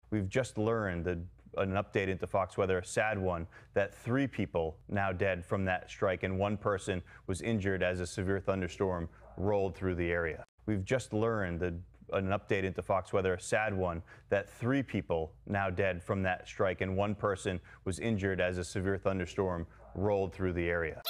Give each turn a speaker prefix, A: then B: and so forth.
A: We've just learned that an update into Fox Weather, a sad one, that 3 people now dead from that strike and 1 person was injured as a severe thunderstorm rolled through the area. We've just learned that an update into Fox Weather, a sad one, that 3 people now dead from that strike and 1 person was injured as a severe thunderstorm rolled through the area.